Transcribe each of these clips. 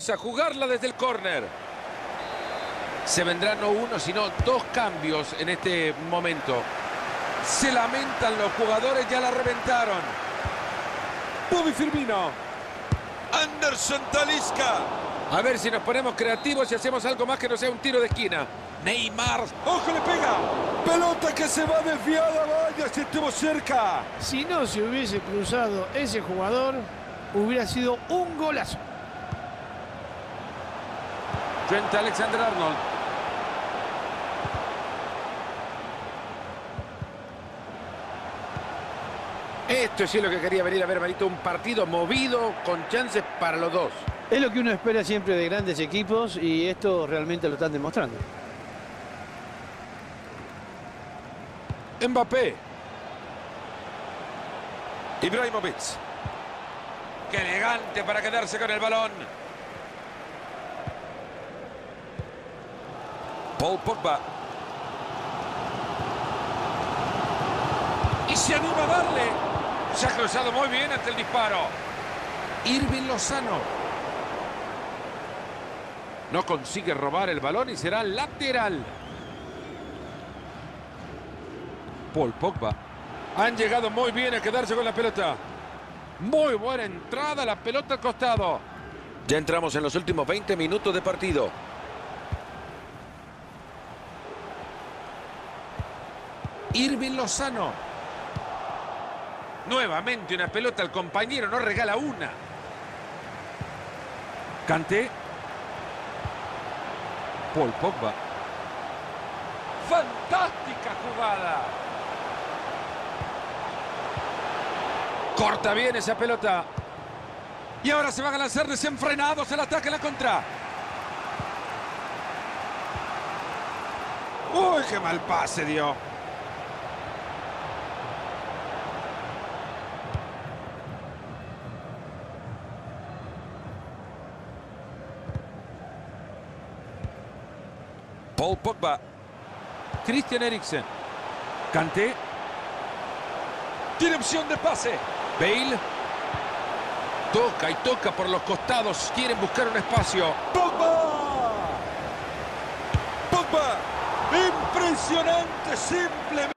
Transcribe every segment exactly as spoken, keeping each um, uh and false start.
vamos a jugarla desde el córner. Se vendrán no uno, sino dos cambios en este momento. Se lamentan los jugadores, ya la reventaron. Bobby Firmino. Anderson Talisca. A ver si nos ponemos creativos y hacemos algo más que no sea un tiro de esquina. Neymar. ¡Ojo, le pega! Pelota que se va desviada, vaya, si estuvo cerca. Si no se hubiese cruzado ese jugador, hubiera sido un golazo. Trent Alexander-Arnold. Esto sí es lo que quería venir a ver, Marito. Un partido movido con chances para los dos. Es lo que uno espera siempre de grandes equipos y esto realmente lo están demostrando. Mbappé. Ibrahimovic. Qué elegante para quedarse con el balón. Paul Pogba. Y se anima a darle. Se ha cruzado muy bien ante el disparo. Irving Lozano. No consigue robar el balón y será lateral. Paul Pogba. Han llegado muy bien a quedarse con la pelota. Muy buena entrada, la pelota al costado. Ya entramos en los últimos veinte minutos de partido. Irving Lozano. Nuevamente una pelota al compañero, no regala una. Kanté. Paul Pogba. Fantástica jugada. Corta bien esa pelota. Y ahora se van a lanzar desenfrenados el ataque en la contra. Uy, qué mal pase dio. Paul Pogba. Christian Eriksen. Kanté. Tiene opción de pase. Bale. Toca y toca por los costados. Quieren buscar un espacio. ¡Pogba! ¡Pogba! ¡Impresionante! Simplemente.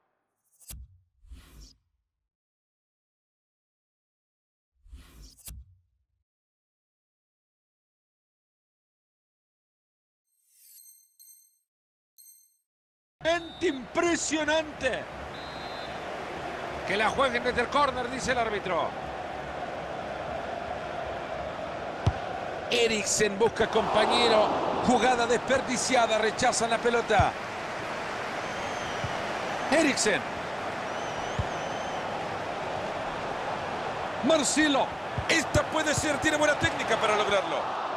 Impresionante. Que la jueguen desde el córner, dice el árbitro. Eriksen busca compañero. Jugada desperdiciada, rechazan la pelota. Eriksen. Marcelo. Esta puede ser, tiene buena técnica para lograrlo.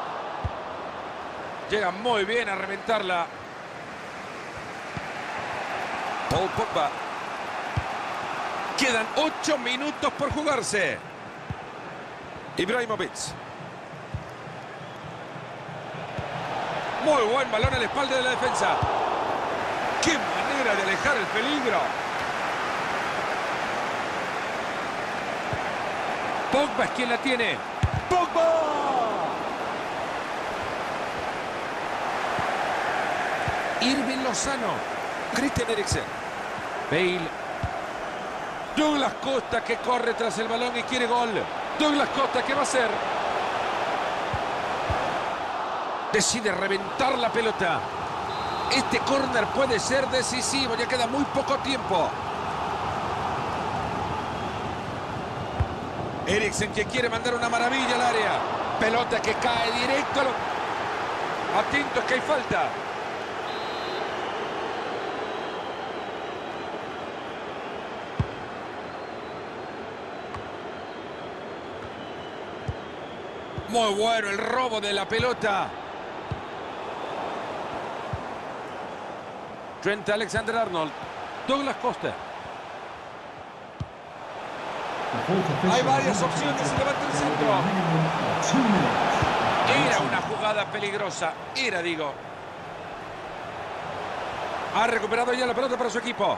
Llega muy bien a reventarla. Paul Pogba. Quedan ocho minutos por jugarse. Ibrahimovic. Muy buen balón a la espalda de la defensa. ¡Qué manera de alejar el peligro! Pogba es quien la tiene. ¡Pogba! Irving Lozano. Christian Eriksen. Bale. Douglas Costa que corre tras el balón y quiere gol. Douglas Costa, ¿qué va a hacer? Decide reventar la pelota. Este córner puede ser decisivo. Ya queda muy poco tiempo. Eriksen que quiere mandar una maravilla al área. Pelota que cae directo. A lo... Atentos que hay falta. Muy bueno el robo de la pelota. Trent Alexander-Arnold. Douglas Costa. Hay varias opciones y levanta el centro. Era una jugada peligrosa. Era, digo. Ha recuperado ya la pelota para su equipo.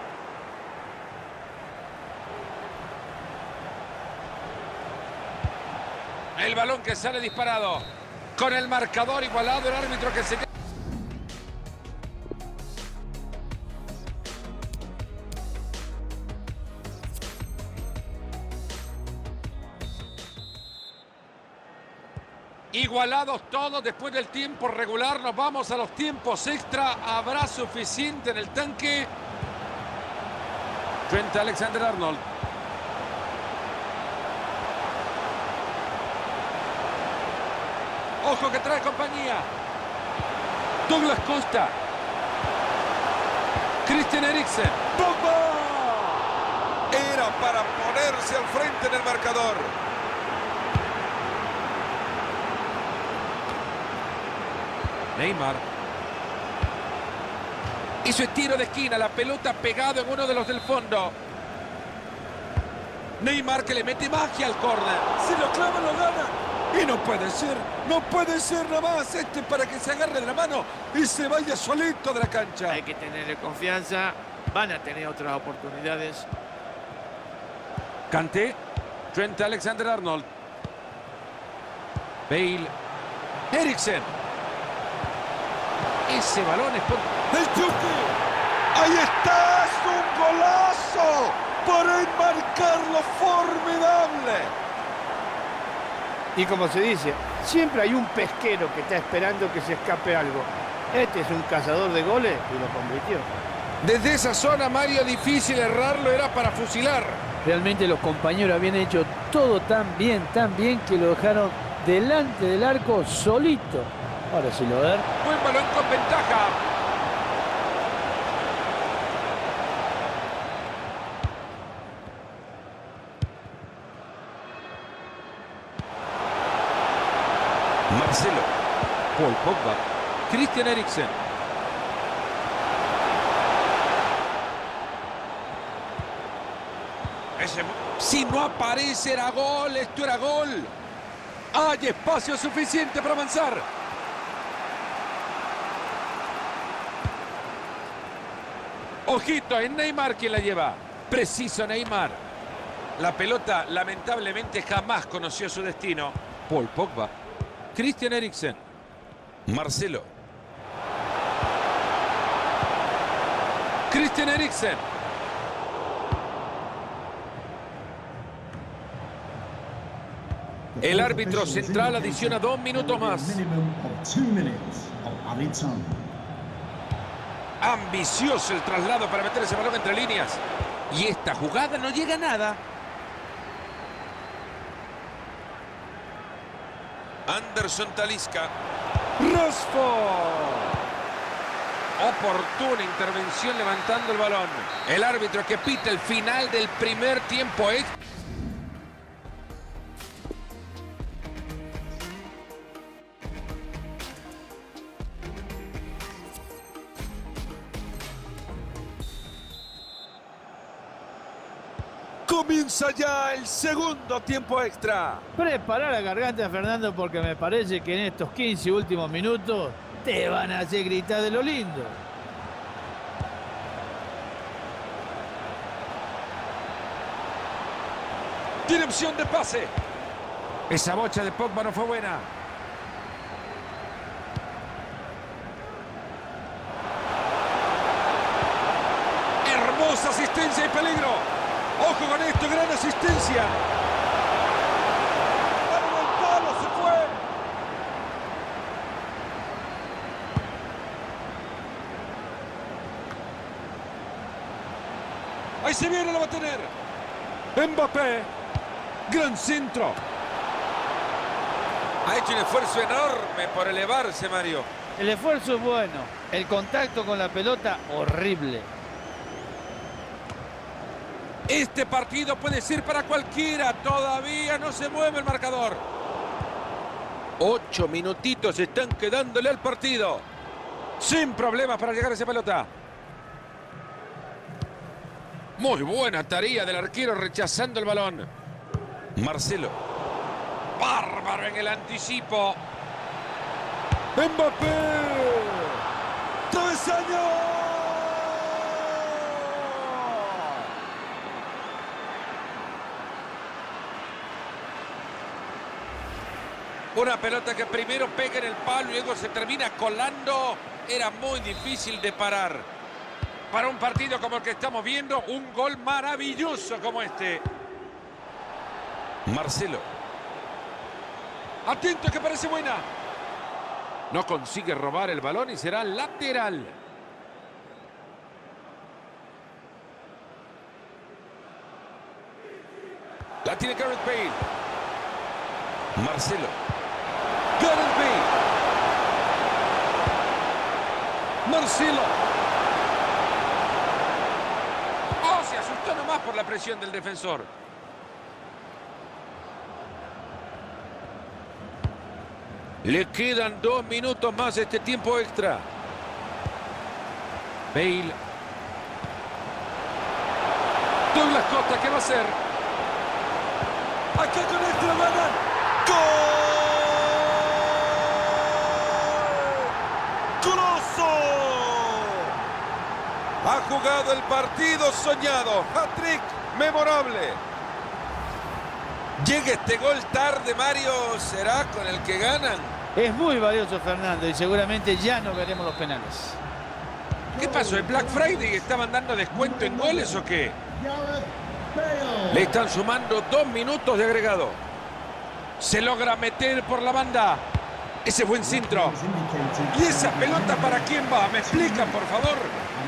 El balón que sale disparado. Con el marcador igualado, el árbitro que se... Igualados todos después del tiempo regular. Nos vamos a los tiempos extra. ¿Habrá suficiente en el tanque? Trent Alexander-Arnold. Ojo que trae compañía. Douglas Costa. Christian Eriksen. ¡Pogba! Era para ponerse al frente en el marcador. Neymar. Hizo el tiro de esquina. La pelota pegado en uno de los del fondo. Neymar que le mete magia al córner. Si lo clava, lo gana. Y no puede ser, no puede ser nada más este para que se agarre de la mano y se vaya solito de la cancha. Hay que tenerle confianza. Van a tener otras oportunidades. Kanté. Trent Alexander-Arnold. Bale. Eriksen. Ese balón es por... ¡El Chucky! ¡Ahí está! ¡Es un golazo! ¡Para enmarcarlo formidable! Y como se dice, siempre hay un pesquero que está esperando que se escape algo. Este es un cazador de goles y lo convirtió. Desde esa zona, Mario, difícil errarlo, era para fusilar. Realmente los compañeros habían hecho todo tan bien, tan bien que lo dejaron delante del arco solito. Ahora sí lo ver. Buen balón con ventaja. Marcelo. Paul Pogba. Christian Eriksen. Ese... Si no aparece, era gol. Esto era gol. Hay espacio suficiente para avanzar. Ojito, es Neymar quien la lleva. Preciso Neymar. La pelota, lamentablemente, jamás conoció su destino. Paul Pogba. Christian Eriksen. Marcelo. Christian Eriksen. El árbitro central adiciona dos minutos más. Ambicioso el traslado para meter ese balón entre líneas. Y esta jugada no llega a nada. Anderson Talisca. Rashford. Oportuna intervención levantando el balón. El árbitro que pita el final del primer tiempo es... Comienza ya el segundo tiempo extra. Prepara la garganta, Fernando, porque me parece que en estos quince últimos minutos te van a hacer gritar de lo lindo. Tiene opción de pase. Esa bocha de Pogba no fue buena. Hermosa asistencia y peligro. Ojo con esto, gran asistencia. ¡Palo del palo! ¡Se fue! Ahí se viene, lo va a tener. Mbappé. Gran centro. Ha hecho un esfuerzo enorme por elevarse, Mario. El esfuerzo es bueno. El contacto con la pelota, horrible. Este partido puede ser para cualquiera. Todavía no se mueve el marcador. Ocho minutitos están quedándole al partido. Sin problemas para llegar a esa pelota. Muy buena tarea del arquero rechazando el balón. Marcelo. Bárbaro en el anticipo. ¡Mbappé! ¡Travesaño! Una pelota que primero pega en el palo y luego se termina colando. Era muy difícil de parar. Para un partido como el que estamos viendo, un gol maravilloso como este. Marcelo. Atento, que parece buena. No consigue robar el balón y será lateral. La tiene Gareth Bale. Marcelo. Gareth Bale. Marcelo. Oh, se asustó nomás por la presión del defensor. Le quedan dos minutos más este tiempo extra. Bale. Douglas Costa, ¿qué va a hacer? Acá con extra ganan. ¡Gol! ¡Goloso! Ha jugado el partido soñado. Hat-trick memorable. Llega este gol tarde, Mario. ¿Será con el que ganan? Es muy valioso, Fernando, y seguramente ya no veremos los penales. ¿Qué pasó? ¿El Black Friday estaban dando descuento en goles o qué? Le están sumando dos minutos de agregado. Se logra meter por la banda. Ese buen centro. ¿Y esa pelota para quién va? ¿Me explican, por favor?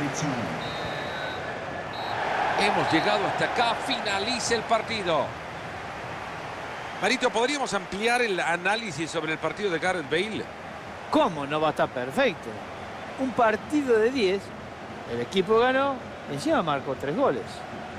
Hemos llegado hasta acá. Finaliza el partido. Marito, ¿podríamos ampliar el análisis sobre el partido de Gareth Bale? ¿Cómo no va a estar perfecto? Un partido de diez, el equipo ganó, encima marcó tres goles.